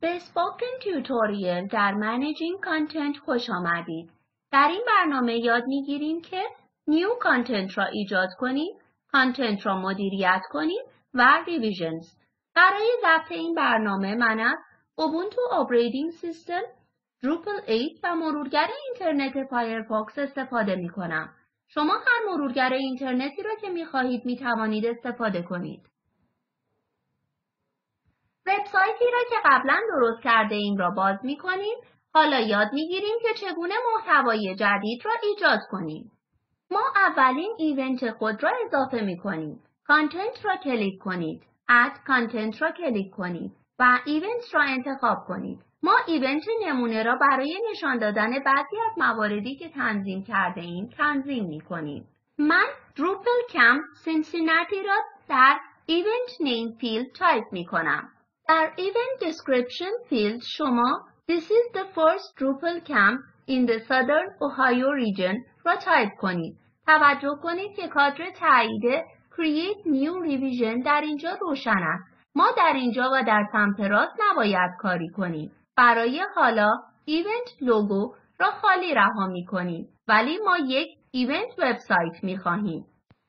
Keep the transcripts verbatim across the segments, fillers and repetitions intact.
به اسپوکن تیوتوریال در منیجینگ کانتنت خوش آمدید. در این برنامه یاد میگیریم که نیو کانتنت را ایجاد کنیم، کانتنت را مدیریت کنیم و ریویژنز. برای ضبط این برنامه من از اوبونتو اپراتینگ سیستم، دروپل هشت و مرورگر اینترنت فایرفاکس استفاده می کنم. شما هر مرورگر اینترنتی را که می خواهید می توانید استفاده کنید. وبسایتی را که قبلا درست کرده ایم را باز می کنیم. حالا یاد می گیریم که چگونه محتوای جدید را ایجاد کنیم. ما اولین ایونت خود را اضافه می کنیم. کانتنت را کلیک کنید. اد کانتنت را کلیک کنید و ایونت را انتخاب کنید. ما ایونت نمونه را برای نشان دادن بعضی از مواردی که تنظیم کرده ایم تنظیم می کنیم. من دروپل کمپ سینسیناتی را در ایونت نیم فیلد تایپ می کنم. در ایونت دیسکریپشن فیلد شما This is the first Drupal camp in the Southern Ohio region را تایپ کنید. توجه کنید که کادر تایید Create New Revision در اینجا روشن است. ما در اینجا و در سمت راست نباید کاری کنیم. برای حالا ایونت لوگو را خالی رها می کنیم. ولی ما یک ایونت وبسایت می خواهیم.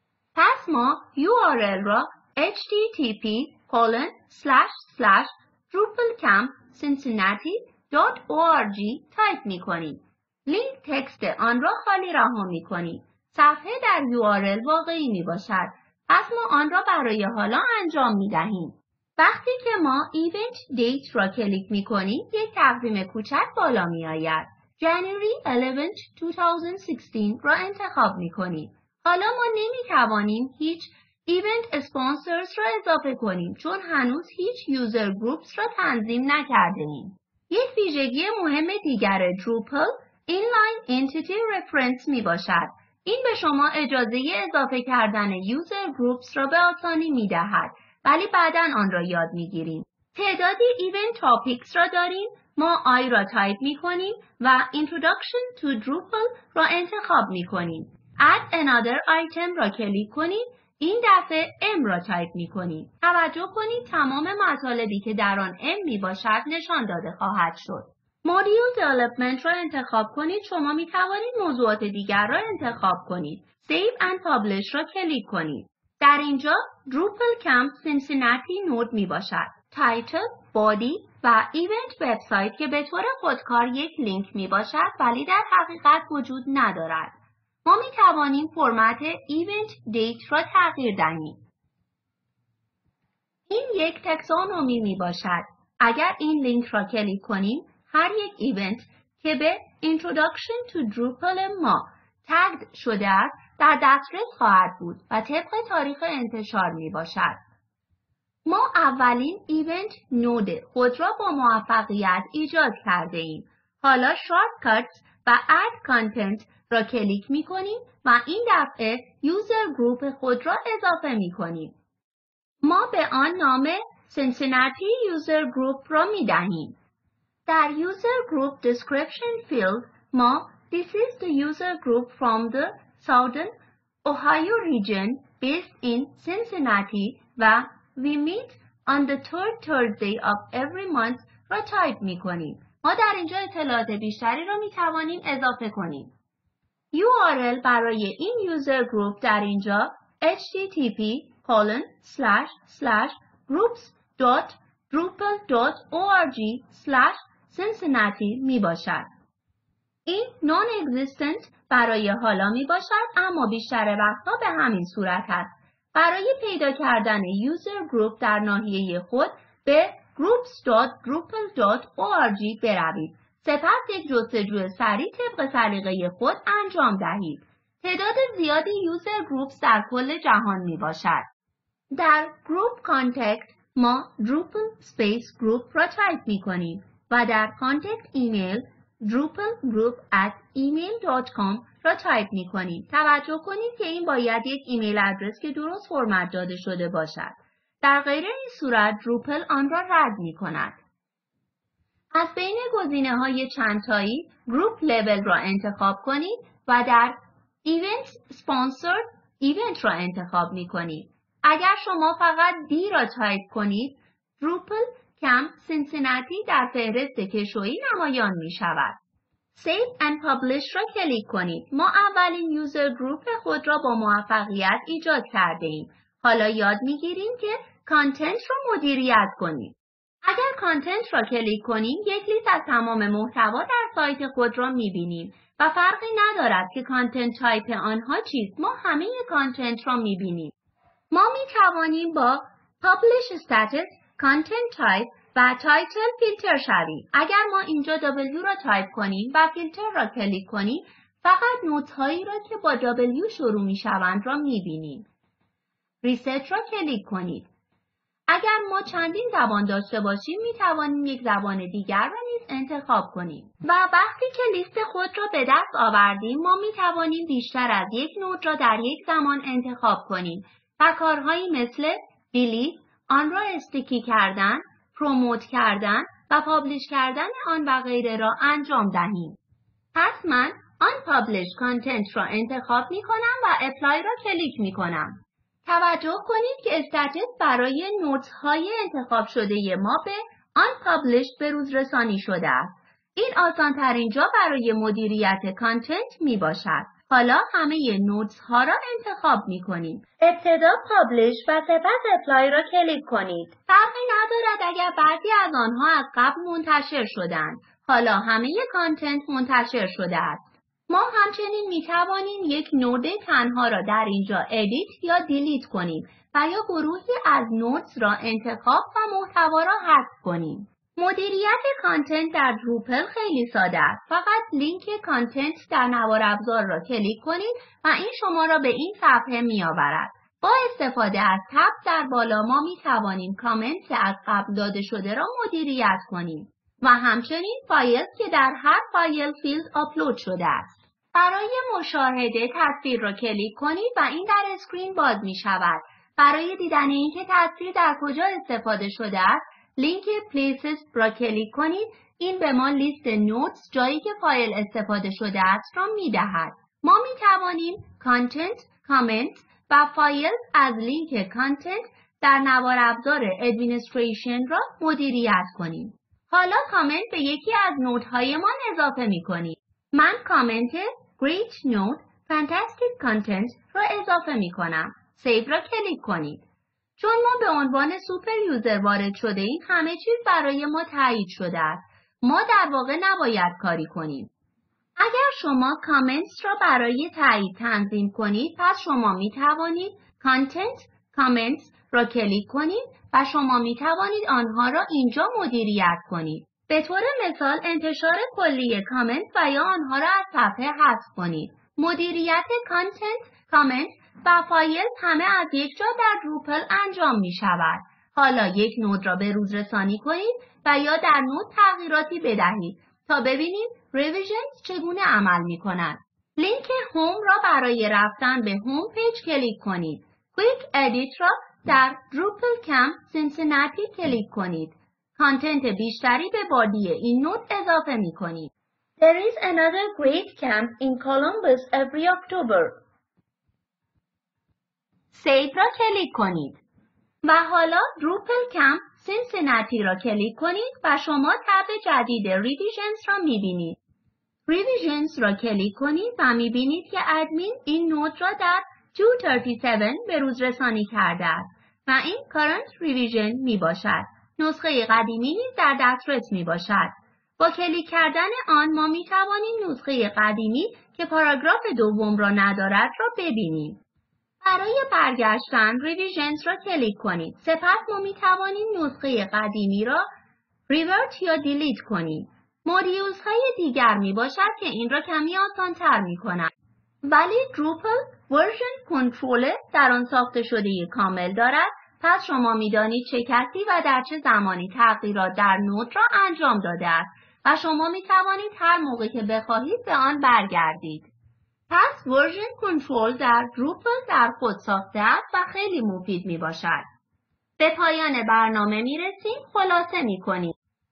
پس ما یو آر ال را اچ تی تی پی کلن اسلش اسلش دروپل کمپ سینسیناتی دات او آر جی تایپ می کنیم. لینک تکست آن را خالی رها می کنیم. صفحه در یو آر ال واقعی می باشد. پس ما آن را برای حالا انجام می دهیم. وقتی که ما ایونت دیت را کلیک می کنیم یک تقویم کوچک بالا می آید. January eleventh two thousand sixteen را انتخاب می کنیم. حالا ما نمی توانیم هیچ ایونت اسپانسرز را اضافه کنیم چون هنوز هیچ یوزر گروپس را تنظیم نکرده ایم. یک ویژگی مهم دیگر دروپل اینلاین انتیتی رفرنس می باشد. این به شما اجازه اضافه کردن یوزر گروپس را به آسانی می دهد. ولی بعداً آن را یاد می گیریم. تعدادی ایونت تاپیکس را داریم. ما آی را تایپ می کنیم و Introduction to Drupal را انتخاب می کنیم. Add another item را کلیک کنیم. این دفعه M را تایپ می کنیم. توجه کنید تمام مطالبی که در آن M می باشد نشان داده خواهد شد. Module Development را انتخاب کنید. شما می توانید موضوعات دیگر را انتخاب کنید. Save and Publish را کلیک کنید. در اینجا Drupal Camp Cincinnati نود می باشد. تایتل، بادی و ایونت وبسایت که به طور خودکار یک لینک می باشد ولی در حقیقت وجود ندارد. ما می توانیم فرمت ایونت دیت را تغییر دهیم. این یک تکسونومی می باشد. اگر این لینک را کلیک کنیم هر یک ایونت که به Introduction to Drupal ما تگد شده است در دسترس خواهد بود و طبق تاریخ انتشار می باشد. ما اولین ایونت نود خود را با موفقیت ایجاد کرده ایم. حالا شارتکات و اد کانتنت را کلیک می کنیم و این دفعه یوزر گروپ خود را اضافه می کنیم. ما به آن نام سینسیناتی یوزر گروپ را می دهیم. در یوزر گروپ description field ما This is the user group from the Southern Ohio region based in Cincinnati و we meet on the third Thursday of every month را تایپ می کنیم. ما در اینجا اطلاعات بیشتری را می توانیم اضافه کنیم. یو آر ال برای این یوزر گروپ در اینجا اچ تی تی پی کلن اسلش اسلش گروپس دات دروپل دات او آر جی اسلش سینسیناتی می باشد. این non-existent برای حالا می باشد اما بیشتر وقتها به همین صورت است. برای پیدا کردن یوزر گروپ در ناحیه خود به گروپس دات دروپل دات او آر جی بروید. سپس یک جستجوی سریع طبق سلیقه خود انجام دهید. تعداد زیادی یوزر گروپس در کل جهان می باشد. در گروپ کانتکت ما Drupal Space Group را تایپ می کنیم و در کانتکت ایمیل drupal group at email dot com را تایپ می کنیم. توجه کنید که این باید یک ایمیل آدرس که درست فرمت داده شده باشد. در غیر این صورت دروپل آن را رد می کند. از بین گزینه های چند تایی گروپ لبل را انتخاب کنید و در ایونت سپانسرد ایونت را انتخاب می کنید. اگر شما فقط دی را تایپ کنید دروپل کمپ سینسیناتی در فهرست کشویی نمایان می شود. Save and Publish را کلیک کنید. ما اولین یوزر گروپ خود را با موفقیت ایجاد کرده ایم. حالا یاد می گیریم که کانتنت را مدیریت کنیم. اگر کانتنت را کلیک کنیم، یک لیست از تمام محتوا در سایت خود را می بینیم و فرقی ندارد که کانتنت تایپ آنها چیست. ما همه کانتنت را می بینیم. ما می توانیم با Publish Status، Content Type و تایتل فیلتر شویم. اگر ما اینجا دبلیو را تایپ کنیم و فیلتر را کلیک کنیم، فقط نوت هایی را که با دبلیو شروع می شوند را می بینیم. ریست را کلیک کنید. اگر ما چندین زبان داشته باشیم، می توانیم یک زبان دیگر را نیز انتخاب کنیم. و وقتی که لیست خود را به دست آوردیم، ما می توانیم بیشتر از یک نود را در یک زمان انتخاب کنیم و کارهایی مثل دیلیت، آن را استیکی کردن، پروموت کردن و پابلش کردن آن و غیره را انجام دهیم. پس من آن پابلش کانتنت را انتخاب می کنم و اپلای را کلیک می کنم. توجه کنید که استاتس برای نوتس های انتخاب شده ما به آن پابلش به روز رسانی شده است. این آسان ترین جا برای مدیریت کانتنت می باشد. حالا همه نوتس ها را انتخاب می کنیم. ابتدا پابلش و سپس اپلای را کلیک کنید. فرقی ندارد اگر بعضی از آنها از قبل منتشر شدند. حالا همه کانتنت منتشر شده است. ما همچنین می توانیم یک نود تنها را در اینجا ادیت یا دیلیت کنیم و یا گروهی از نودز را انتخاب و محتوا را حذف کنیم. مدیریت کانتنت در دروپل خیلی ساده است. فقط لینک کانتنت در نوار ابزار را کلیک کنید و این شما را به این صفحه می آورد. با استفاده از تب در بالا ما می توانیم کامنت از قبل داده شده را مدیریت کنیم و همچنین فایل که در هر فایل فیلد آپلود شده است. برای مشاهده تصویر را کلیک کنید و این در اسکرین باز می شود. برای دیدن اینکه تصویر در کجا استفاده شده است، لینک Places را کلیک کنید. این به ما لیست نوتس جایی که فایل استفاده شده است را می دهد. ما می توانیم کانتنت، کامنت و فایل از لینک کانتنت در نوار ابزار ادمنستریشن را مدیریت کنیم. حالا کامنت به یکی از نودهایمان اضافه می کنیم. من کامنت Great Note Fantastic Content را اضافه می کنم. سیو را کلیک کنید. چون ما به عنوان سوپر یوزر وارد شده ایم، همه چیز برای ما تایید شده است. ما در واقع نباید کاری کنیم. اگر شما کامنت را برای تایید تنظیم کنید، پس شما می توانید Content Comments را کلیک کنید و شما می توانید آنها را اینجا مدیریت کنید. به طور مثال انتشار کلی کامنت و یا آنها را از صفحه حذف کنید. مدیریت کانتنت، کامنت و فایل همه از یک جا در دروپل انجام می شود. حالا یک نود را به روز رسانی کنید و یا در نود تغییراتی بدهید تا ببینید ریویژنز چگونه عمل می کند. لینک هوم را برای رفتن به هوم پیج کلیک کنید. کویک ادیت را در دروپل کمپ سینسیناتی کلیک کنید. کانتنت بیشتری به بادی این نود اضافه می کنید. There is another great camp in Columbus every October. سیو را کلیک کنید. و حالا دروپل کمپ سینسیناتی را کلیک کنید و شما تب جدید ریویژنز را می بینید. ریویژنز را کلیک کنید و می بینید که ادمین این نود را در دویست و سه و هفت به روز رسانی کرده است و این current revision می باشد. نسخه قدیمی نیز در دسترس می باشد. با کلیک کردن آن ما می توانیم نسخه قدیمی که پاراگراف دوم را ندارد را ببینیم. برای برگشتن ریویژنز را کلیک کنید. سپس ما می توانیم نسخه قدیمی را ریورت یا دیلیت کنیم. مودیولز های دیگر می باشد که این را کمی آسان تر می کند. ولی دروپل ورژن کنترل در آن ساخته شده کامل دارد. پس شما می دانید چه کسی و در چه زمانی تغییرات در نود را انجام داده است و شما می توانید هر موقع که بخواهید به آن برگردید. پس ورژن کنترل در دروپل در خود ساخته است و خیلی مفید می باشد. به پایان برنامه می رسیم. خلاصه می کنیم.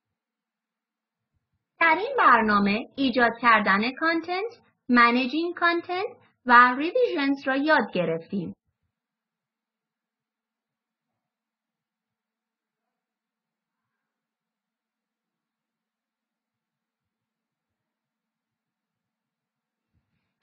در این برنامه ایجاد کردن کانتنت، منیجینگ کانتنت و ریویژنز را یاد گرفتیم.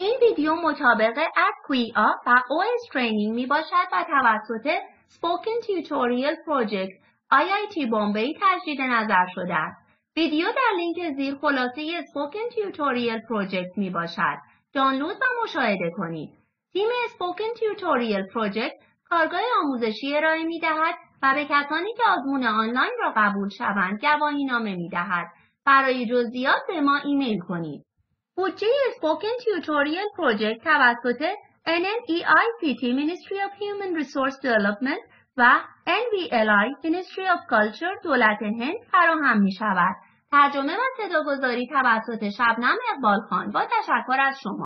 این ویدیو مطابق اکویا و او اس ترینینگ می باشد و توسط Spoken Tutorial Project آی آی تی بمبئی تجدید نظر شده است. ویدیو در لینک زیر خلاصه Spoken Tutorial Project می باشد. دانلود و مشاهده کنید. تیم Spoken Tutorial Project کارگاه آموزشی ارائه می دهد و به کسانی که آزمون آنلاین را قبول شوند گواهینامه می دهد. برای جزئیات به ما ایمیل کنید. بودجه Spoken Tutorial Project توسط ان ام ای آی سی تی Ministry of Human Resource Development و ان وی ال آی Ministry of Culture دولت هند فراهم می شود. ترجمه و صداگذاری توسط شبنم اقبال خان با تشکر از شما.